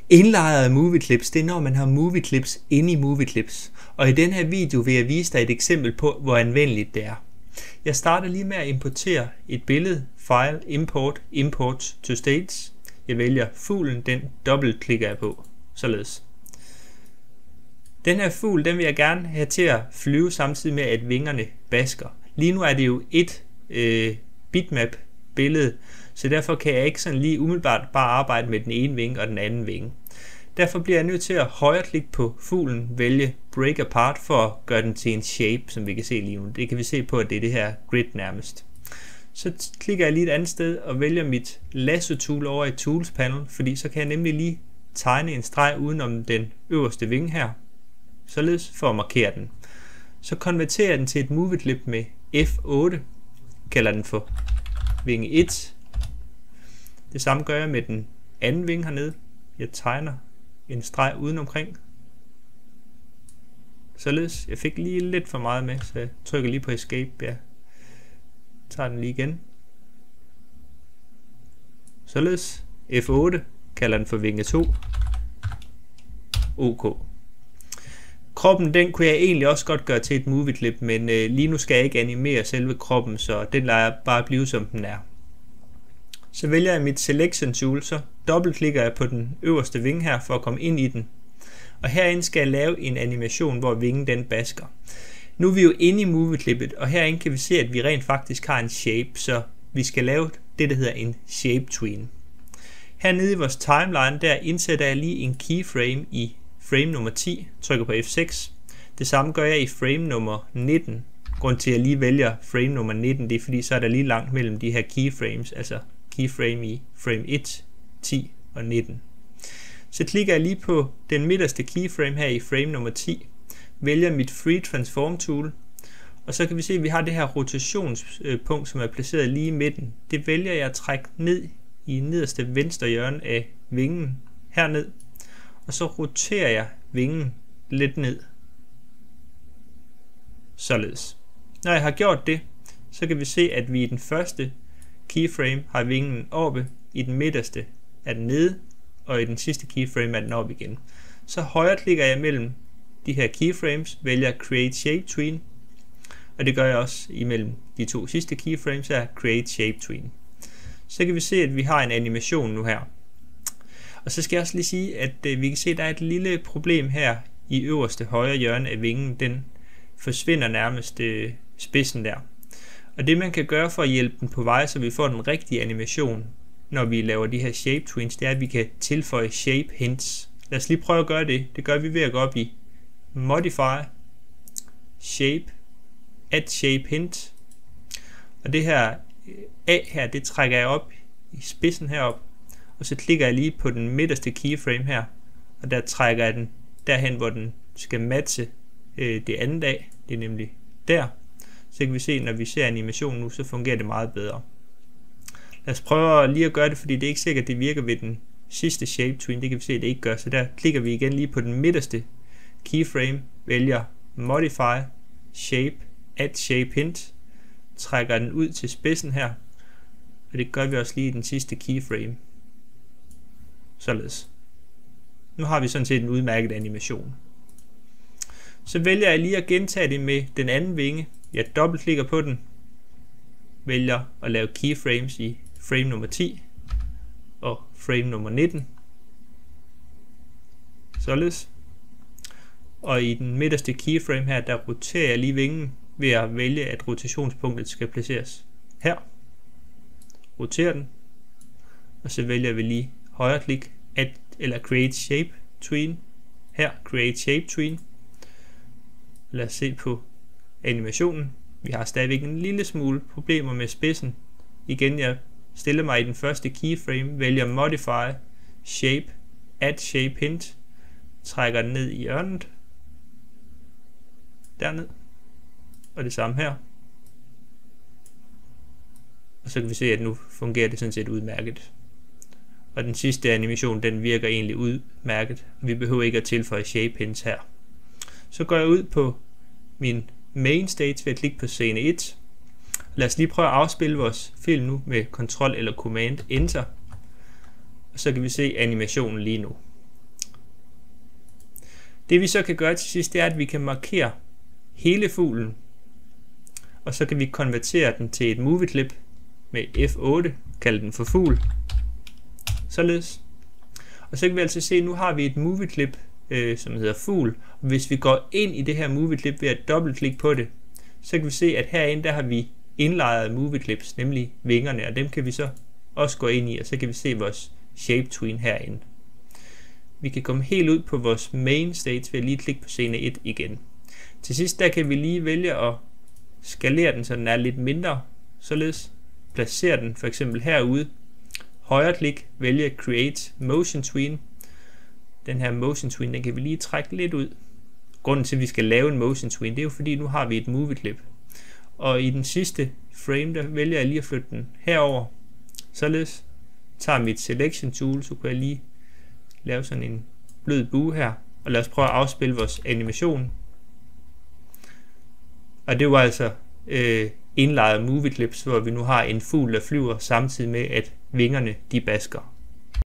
Indlejrede movie clips, det er når man har movie clips inde i movie clips. Og i den her video vil jeg vise dig et eksempel på, hvor anvendeligt det er. Jeg starter lige med at importere et billede, file, import to states. Jeg vælger fuglen, den dobbeltklikker jeg på, således. Den her fugl, den vil jeg gerne have til at flyve samtidig med, at vingerne basker. Lige nu er det jo et bitmap billede, så derfor kan jeg ikke sådan lige umiddelbart bare arbejde med den ene vinge og den anden vinge. Derfor bliver jeg nødt til at højreklikke på fuglen, vælge break apart for at gøre den til en shape, som vi kan se lige nu. Det kan vi se på, at det er det her grid nærmest. Så klikker jeg lige et andet sted og vælger mit lasso tool over i tools panel, fordi så kan jeg nemlig lige tegne en streg udenom den øverste vinge her, således for at markere den. Så konverterer jeg den til et movie clip med F8, kalder den for vinge 1. Det samme gør jeg med den anden vinge hernede. Jeg tegner en streg udenomkring. Således, jeg fik lige lidt for meget med, så jeg trykker lige på escape. Jeg tager den lige igen. Således, F8, kalder den for vinge 2. OK. Kroppen, den kunne jeg egentlig også godt gøre til et movie clip, men lige nu skal jeg ikke animere selve kroppen, så den lader jeg bare blive som den er. Så vælger jeg mit selection tool, så dobbeltklikker jeg på den øverste vinge her for at komme ind i den. Og herinde skal jeg lave en animation, hvor vingen den basker. Nu er vi jo inde i movie clippet, og herinde kan vi se, at vi rent faktisk har en shape, så vi skal lave det, der hedder en shape tween. Hernede i vores timeline, der indsætter jeg lige en keyframe i frame nummer 10, trykker på F6. Det samme gør jeg i frame nummer 19. Grunden til at jeg lige vælger frame nummer 19, det er fordi så er der lige langt mellem de her keyframes, altså keyframe i frame 1, 10 og 19. Så klikker jeg lige på den midterste keyframe her i frame nummer 10, vælger mit Free Transform tool, og så kan vi se, at vi har det her rotationspunkt, som er placeret lige i midten. Det vælger jeg at trække ned i nederste venstre hjørne af vingen herned, og så roterer jeg vingen lidt ned. Således. Når jeg har gjort det, så kan vi se, at vi i den første keyframe har vingen oppe, i den midterste er den nede, og i den sidste keyframe er den oppe igen. Så højreklikker jeg mellem de her keyframes, vælger Create Shape Tween, og det gør jeg også imellem de to sidste keyframes her, Create Shape Tween. Så kan vi se, at vi har en animation nu her. Og så skal jeg også lige sige, at vi kan se, at der er et lille problem her i øverste højre hjørne af vingen. Den forsvinder nærmest spidsen der. Og det man kan gøre for at hjælpe den på vej, så vi får den rigtige animation, når vi laver de her shape tweens, det er, at vi kan tilføje shape hints. Lad os lige prøve at gøre det. Det gør vi ved at gå op i Modify, Shape, Add Shape Hint. Og det her A her, det trækker jeg op i spidsen herop. Og så klikker jeg lige på den midterste keyframe her, og der trækker jeg den derhen, hvor den skal matche det andet af. Det er nemlig der. Så kan vi se, når vi ser animationen nu, så fungerer det meget bedre. Lad os prøve lige at gøre det, fordi det er ikke sikkert, at det virker ved den sidste shape tween. Det kan vi se, at det ikke gør. Så der klikker vi igen lige på den midterste keyframe, vælger Modify, Shape, Add Shape Hint, trækker den ud til spidsen her, og det gør vi også lige i den sidste keyframe. Således. Nu har vi sådan set en udmærket animation. Så vælger jeg lige at gentage det med den anden vinge. Jeg dobbeltklikker på den, vælger at lave keyframes i frame nummer 10 og frame nummer 19. Således. Og i den midterste keyframe her, der roterer jeg lige vingen ved at vælge, at rotationspunktet skal placeres her. Roterer den, og så vælger vi lige højreklik, Add eller Create Shape Tween. Her, Create Shape Tween. Lad os se på animationen. Vi har stadigvæk en lille smule problemer med spidsen. Igen, jeg stiller mig i den første keyframe, vælger Modify, Shape, Add Shape Hint, trækker den ned i hjørnet, derned, og det samme her. Og så kan vi se, at nu fungerer det sådan set udmærket. Og den sidste animation, den virker egentlig udmærket. Vi behøver ikke at tilføje shape hints her. Så går jeg ud på min main stage ved at klikke på scene 1. Lad os lige prøve at afspille vores film nu med Ctrl eller Command Enter. Og så kan vi se animationen lige nu. Det vi så kan gøre til sidst, det er, at vi kan markere hele fuglen, og så kan vi konvertere den til et movie clip med F8, kalde den for fugl, således. Og så kan vi altså se, at nu har vi et movie clip, som hedder fugl, og hvis vi går ind i det her movie clip ved at dobbeltklikke på det, så kan vi se, at herinde der har vi indlejret movie clips, nemlig vingerne, og dem kan vi så også gå ind i, og så kan vi se vores shape tween herinde. Vi kan komme helt ud på vores main stage ved at lige klikke på scene 1 igen. Til sidst der kan vi lige vælge at skalere den, så den er lidt mindre, således placere den for eksempel herude. Højre klik, vælge Create Motion Tween. Den her Motion Tween, den kan vi lige trække lidt ud. Grunden til at vi skal lave en Motion Tween, det er jo fordi nu har vi et movie clip. Og i den sidste frame, der vælger jeg lige at flytte den herover. Således tager mit Selection Tool, så kan jeg lige lave sådan en blød bue her. Og lad os prøve at afspille vores animation. Og det var altså indlejret movie clips, hvor vi nu har en fugl, der flyver samtidig med, at vingerne de basker.